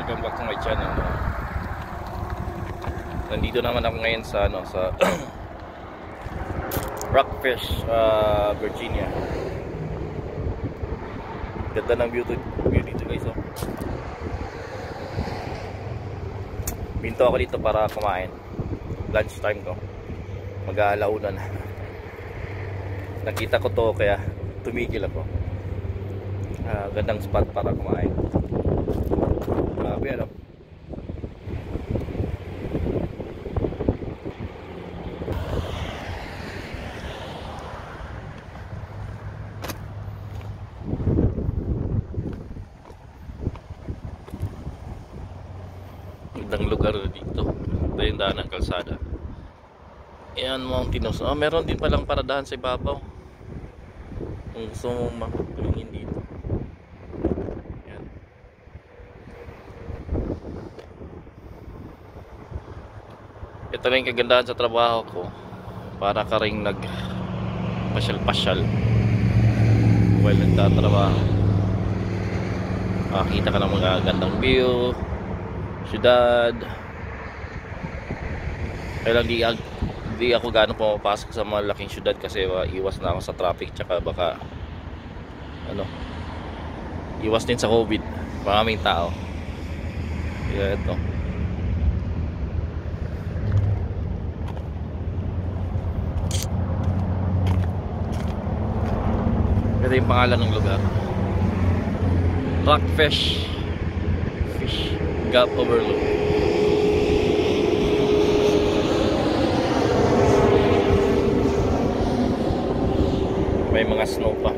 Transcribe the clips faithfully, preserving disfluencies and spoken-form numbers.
welcome back to my channel. Nandito naman ako ngayon sa ano sa Rockfish, uh, Virginia. Ganda ng view, to, view dito guys. Oh. Binto ako dito para kumain. Lunch time ko. Mag-aalauna na. Nakita ko to kaya tumigil ako. Uh, gandang spot para kumain. Grabe ano. Gandang lugar dito. Ito yung daan ng kalsada. Ayan, mountainous. Oh, meron din palang paradahan sa ibabaw. Kung gusto mong makulingin dito. Ayan. Ito na yung kagandahan sa trabaho ko. Para ka rin nag pasyal-pasyal while nagtatrabaho. Makakita ka ng mga gandang view, syudad. Kaya lang di, di ako gano'ng pumapasok sa malaking syudad kasi uh, iwas na ako sa traffic, tsaka baka ano, iwas din sa COVID, maraming tao. Kaya ito, ito yung pangalan ng lugar, Rockfish Fish Gap Overlook. May mga snow pa.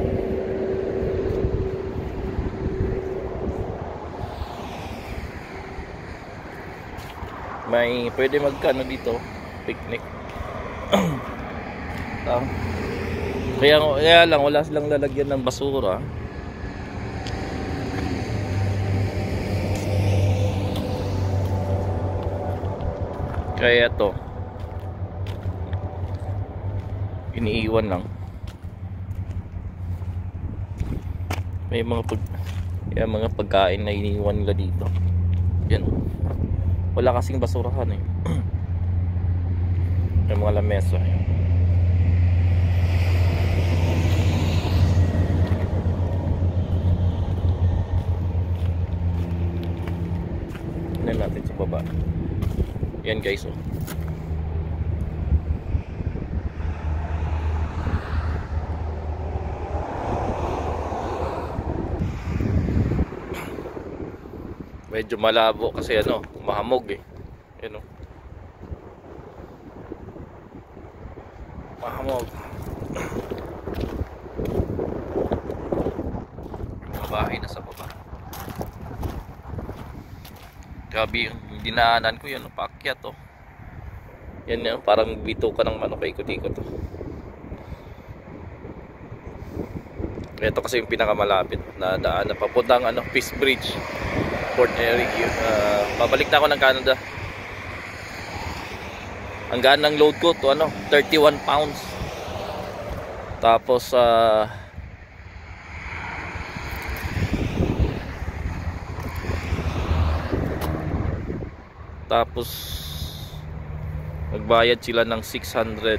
May pwede magkano dito, picnic. ah, kaya, kaya lang wala silang lalagyan ng basura. Kaya to iniiwan lang. May mga pag yeah, mga pagkain na iniiwan nila dito. Yan. Wala kasing basurahan eh. May mga lamesa. Tignan natin sa baba. Yan guys, oh. Medyo malabo kasi ano, mahamog eh. Yan oh. Mahamog. Mga bahay na sa baba. Grabe yung dinaanan ko yan, paakyat oh. Yan yun, parang bito ka ng manok, ikot-ikot oh. Ito kasi yung pinakamalapit na daan na papuntang ano, Peace Bridge, Port Eric. Uh, babalik na ako ng Canada. Ang gaan ng load ko to ano, thirty-one pounds. Tapos uh, tapos nagbayad sila ng six hundred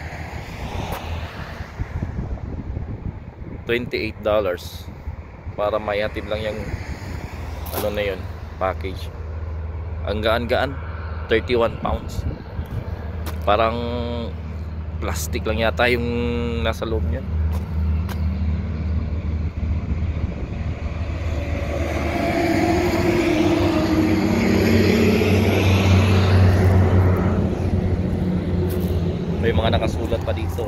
twenty-eight dollars para mayatid lang yung ano na yun, package. Ang gaan-gaan, thirty-one pounds. Parang plastic lang yata yung nasa loob niyan. May mga nakasulat pa dito.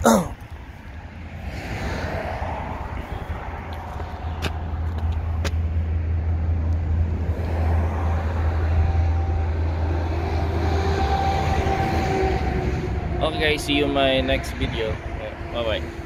Okay guys, see you in my next video. Bye bye.